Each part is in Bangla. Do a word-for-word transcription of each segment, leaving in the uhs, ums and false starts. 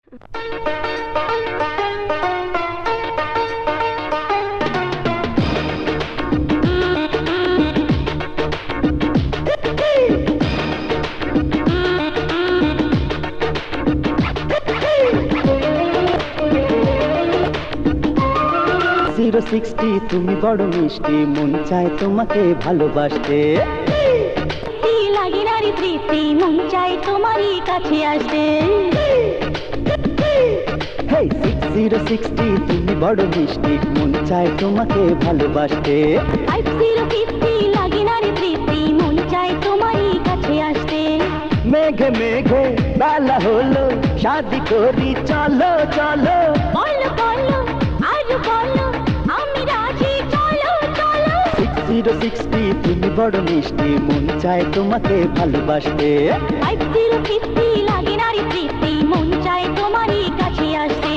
জিরো সিক্সটি তুমি বড় মিষ্টি, মন চায় তোমাকে ভালোবাসতে। কি লাগে নারী তৃপ্তি, মন চায় তোমারই কাছে আসতে। হেই সিক্স জিরো সিক্সটি তুমি বড় মিষ্টি, মন চায় তোমাকে ভালোবাসতে। ফাইভ জিরো ফিফটি লাগে নারী তৃপ্তি, মন চায় তোমারই কাছে আসতে। মেঘে মেঘে বেলা হলো, শাদি করি চলো চলো। বলো বলো আর বলো, আমি রাজি, চলো চলো। সিক্স জিরো সিক্সটি তুমি বড় মিষ্টি, মন চায় তোমাকে ভালোবাসতে। ফাইভ জিরো ফিফটি লাগে নারী তৃপ্তি, মন চায় তোমারই কাছে আসতে।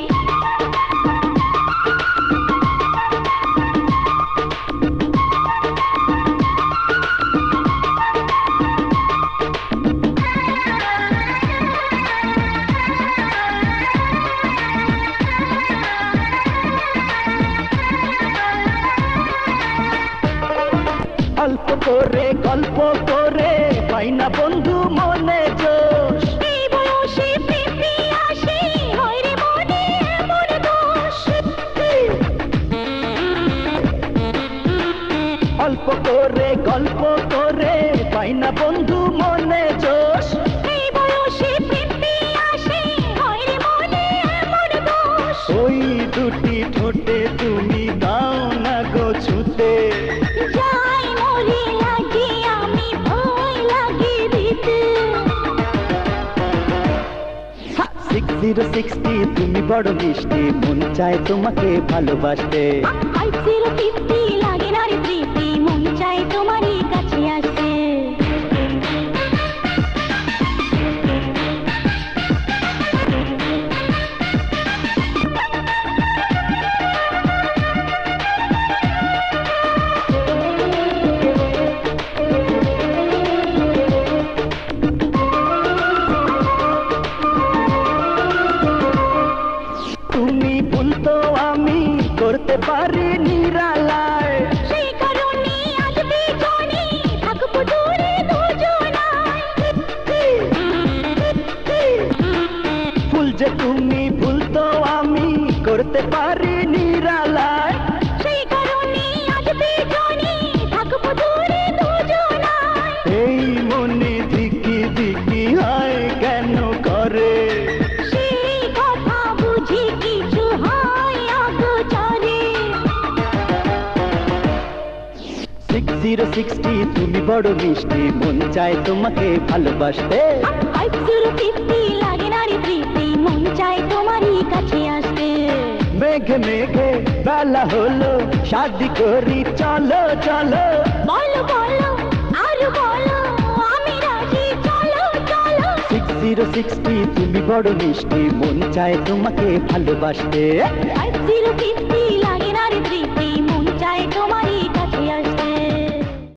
অল্প করে গল্প করে পাই না বন্ধু মনে জোশ। এই বয়সে প্রেমে আসে, হয় রে মনে এমন দোষ। অল্প করে গল্প করে পাই না বন্ধু মনে জোশ। এই বয়সে প্রেমে আসে, হয় রে মনে এমন দোষ। ওই দুটি ঠোঁটে তুমি দাও না গো ছুতে। যাই মরে লাগে আমি, ভয় লাগে দিতে। সিক্স জিরো সিক্সটি তুমি বড় মিষ্টি, মন চায় তোমাকে ভালোবাসতে। ফাইভ জিরো ফিফটি লাগে নারী তৃপ্তি, মন চায় তোমারই কাছে আসতে। তুমি ভুল তো আমি করতে পারি নিরালায়। সেই কারণে আজ বিজনে থাকবো দূরে দুজনায়। ভুল যে তুমি ভুল তো আমি করতে পারি নিরালায়। সেই কারণে আজ বিজনে থাকবো দূরে দুজনায়। এই মনে দিকি দিকি হয় কেন করে? সেই কথা বুঝি কিছু হয় অগোচরে। সিক্স জিরো সিক্সটি তুমি বড় মিষ্টি, মন চায় তোমাকে ভালোবাসতে। ফাইভ জিরো ফিফটি লাগে নারী তৃপ্তি, মন চায় তোমারই কাছে আসতে। মেঘে মেঘে বেলা হলো, শাদি করি চলো চলো। বলো বলো আর বলো, আমি রাজি, চলো চলো। সিক্স জিরো সিক্সটি তুমি বড় মিষ্টি, মন চায় তোমাকে ভালোবাসতে। ফাইভ জিরো ফিফটি লাগে নারী তৃপ্তি, মন চায় তোমার